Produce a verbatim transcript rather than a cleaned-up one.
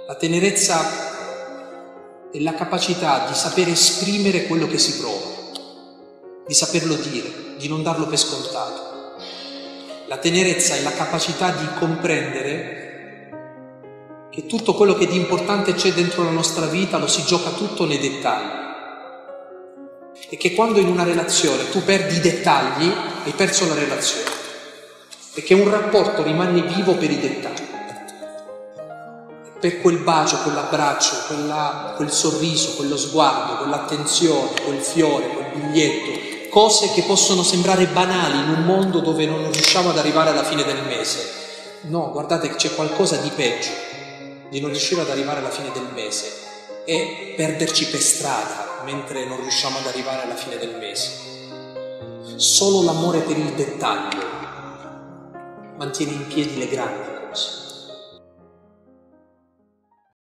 La tenerezza è la capacità di sapere esprimere quello che si prova, di saperlo dire, di non darlo per scontato. La tenerezza è la capacità di comprendere che tutto quello che di importante c'è dentro la nostra vita lo si gioca tutto nei dettagli. E che quando in una relazione tu perdi i dettagli, hai perso la relazione. E che un rapporto rimane vivo per i dettagli. Per quel bacio, quell'abbraccio, quella, quel sorriso, quello sguardo, quell'attenzione, quel fiore, quel biglietto, cose che possono sembrare banali in un mondo dove non riusciamo ad arrivare alla fine del mese. No, guardate che c'è qualcosa di peggio di non riuscire ad arrivare alla fine del mese e perderci per strada mentre non riusciamo ad arrivare alla fine del mese. Solo l'amore per il dettaglio mantiene in piedi le grandi cose.